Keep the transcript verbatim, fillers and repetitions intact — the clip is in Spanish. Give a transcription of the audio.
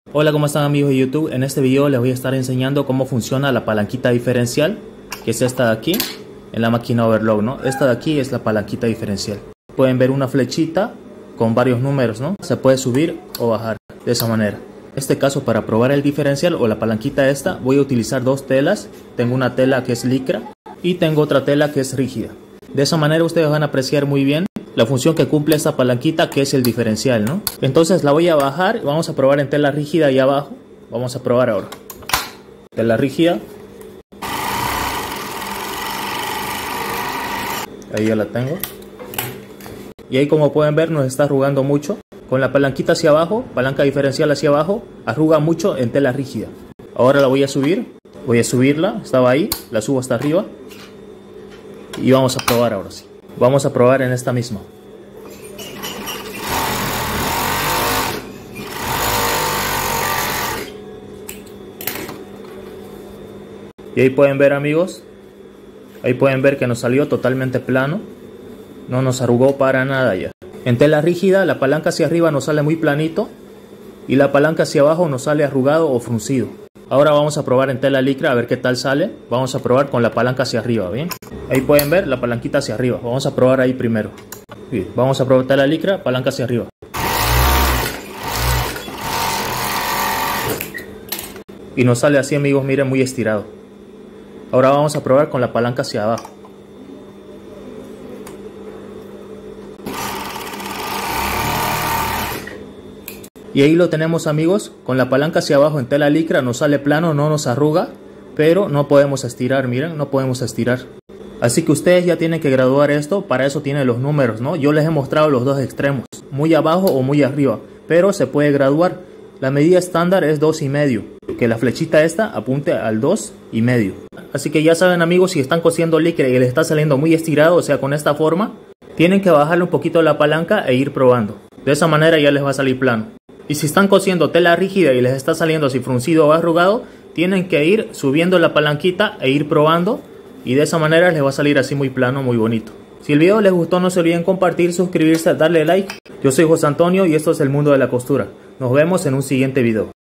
Hola, ¿cómo están amigos de YouTube? En este video les voy a estar enseñando cómo funciona la palanquita diferencial, que es esta de aquí, en la máquina overlock, ¿no? Esta de aquí es la palanquita diferencial. Pueden ver una flechita con varios números, ¿no? Se puede subir o bajar de esa manera. En este caso, para probar el diferencial o la palanquita esta, voy a utilizar dos telas. Tengo una tela que es licra y tengo otra tela que es rígida. De esa manera ustedes van a apreciar muy bien la función que cumple esta palanquita, que es el diferencial, ¿no? Entonces la voy a bajar y vamos a probar en tela rígida ahí abajo. Vamos a probar ahora. Tela rígida. Ahí ya la tengo. Y ahí, como pueden ver, nos está arrugando mucho. Con la palanquita hacia abajo, palanca diferencial hacia abajo, arruga mucho en tela rígida. Ahora la voy a subir. Voy a subirla. Estaba ahí. La subo hasta arriba. Y vamos a probar ahora sí. Vamos a probar en esta misma. Y ahí pueden ver, amigos. Ahí pueden ver que nos salió totalmente plano. No nos arrugó para nada ya. En tela rígida la palanca hacia arriba nos sale muy planito. Y la palanca hacia abajo nos sale arrugado o fruncido. Ahora vamos a probar en tela licra a ver qué tal sale. Vamos a probar con la palanca hacia arriba, ¿bien? Ahí pueden ver la palanquita hacia arriba. Vamos a probar ahí primero. Bien, vamos a probar tela licra, palanca hacia arriba. Y nos sale así, amigos, miren, muy estirado. Ahora vamos a probar con la palanca hacia abajo. Y ahí lo tenemos, amigos, con la palanca hacia abajo en tela licra nos sale plano, no nos arruga, pero no podemos estirar, miren, no podemos estirar. Así que ustedes ya tienen que graduar esto, para eso tienen los números, ¿no? Yo les he mostrado los dos extremos, muy abajo o muy arriba, pero se puede graduar. La medida estándar es dos y medio, que la flechita esta apunte al dos y medio. Así que ya saben, amigos, si están cosiendo licra y les está saliendo muy estirado, o sea, con esta forma, tienen que bajarle un poquito la palanca e ir probando. De esa manera ya les va a salir plano. Y si están cosiendo tela rígida y les está saliendo así fruncido o arrugado, tienen que ir subiendo la palanquita e ir probando. Y de esa manera les va a salir así muy plano, muy bonito. Si el video les gustó, no se olviden compartir, suscribirse, darle like. Yo soy José Antonio y esto es El Mundo de la Costura. Nos vemos en un siguiente video.